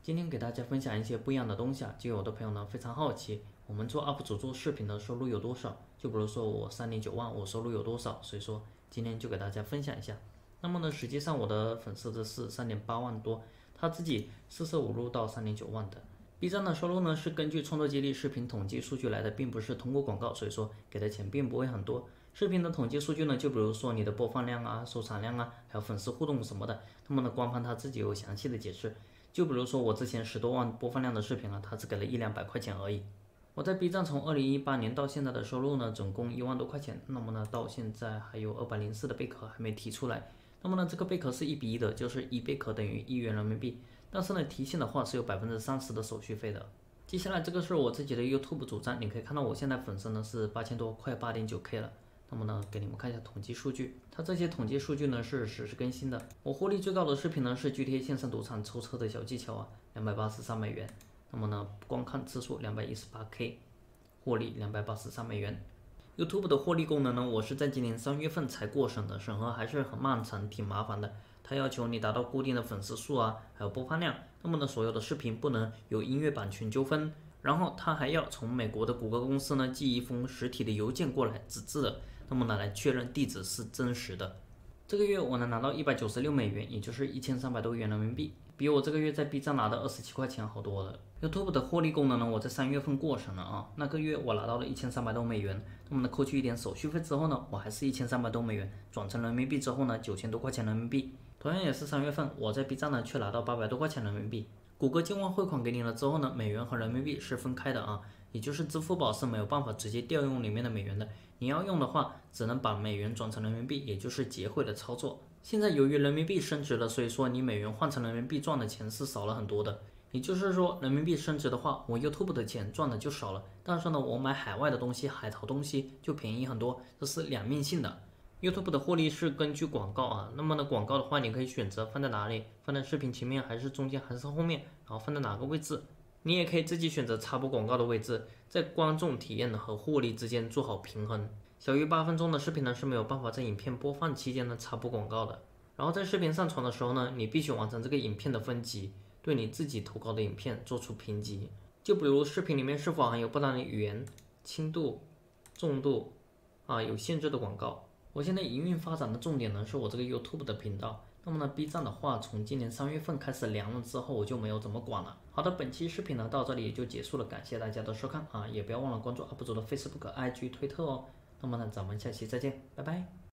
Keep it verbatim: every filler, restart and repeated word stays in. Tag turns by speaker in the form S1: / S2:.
S1: 今天给大家分享一些不一样的东西啊，就有的朋友呢非常好奇，我们做 U P 主做视频的收入有多少？就比如说我三点九万，我收入有多少？所以说今天就给大家分享一下。那么呢，实际上我的粉丝的是三点八万多，他自己四舍五入到三点九万的。B 站的收入呢是根据创作激励视频统计数据来的，并不是通过广告，所以说给的钱并不会很多。视频的统计数据呢，就比如说你的播放量啊、收藏量啊，还有粉丝互动什么的，那么呢官方他自己有详细的解释。就比如说我之前十多万播放量的视频啊，他只给了一两百块钱而已。我在 B 站从二零一八年到现在的收入呢，总共一万多块钱。那么呢，到现在还有二百零四的贝壳还没提出来。那么呢，这个贝壳是一比一的，就是一贝壳等于一元人民币。但是呢，提现的话是有百分之三十的手续费的。接下来这个是我自己的 YouTube 主站，你可以看到我现在粉丝呢是八千多，快 八点九K 了。那么呢，给你们看一下统计数据，它这些统计数据呢是实时更新的。我获利最高的视频呢是 G T A 线上赌场抽车的小技巧啊，两百八十三美元。那么呢，观看次数两百一十八K， 获利两百八十三美元。YouTube 的获利功能呢，我是在今年三月份才过审的，审核还是很漫长，挺麻烦的。它要求你达到固定的粉丝数啊，还有播放量。那么呢，所有的视频不能有音乐版权纠纷。然后它还要从美国的谷歌公司呢寄一封实体的邮件过来，纸质的。那么呢，来确认地址是真实的。这个月我能拿到一百九十六美元，也就是一千三百多元人民币，比我这个月在 B 站拿的二十七块钱好多了。YouTube 的获利功能呢，我在三月份过审了啊，那个月我拿到了一千三百多美元。那么呢，扣去一点手续费之后呢，我还是一千三百多美元，转成人民币之后呢，九千多块钱人民币。同样也是三月份，我在 B 站呢却拿到八百多块钱人民币。谷歌境外汇款给你了之后呢，美元和人民币是分开的啊，也就是支付宝是没有办法直接调用里面的美元的，你要用的话，只能把美元转成人民币，也就是结汇的操作。现在由于人民币升值了，所以说你美元换成人民币赚的钱是少了很多的。也就是说，人民币升值的话，我 YouTube 的钱赚的就少了，但是呢，我买海外的东西、海淘东西就便宜很多，这是两面性的。YouTube 的获利是根据广告啊，那么呢，广告的话，你可以选择放在哪里，放在视频前面还是中间还是后面，然后放在哪个位置。你也可以自己选择插播广告的位置，在观众体验和获利之间做好平衡。小于八分钟的视频呢是没有办法在影片播放期间呢插播广告的。然后在视频上传的时候呢，你必须完成这个影片的分级，对你自己投稿的影片做出评级。就比如视频里面是否含有不当的语言、轻度、重度啊有限制的广告。我现在营运发展的重点呢是我这个 YouTube 的频道。那么呢 B 站的话，从今年三月份开始凉了之后，我就没有怎么管了。好的，本期视频呢到这里也就结束了，感谢大家的收看啊，也不要忘了关注 U P 主的 Facebook、I G、推特哦。那么呢，咱们下期再见，拜拜。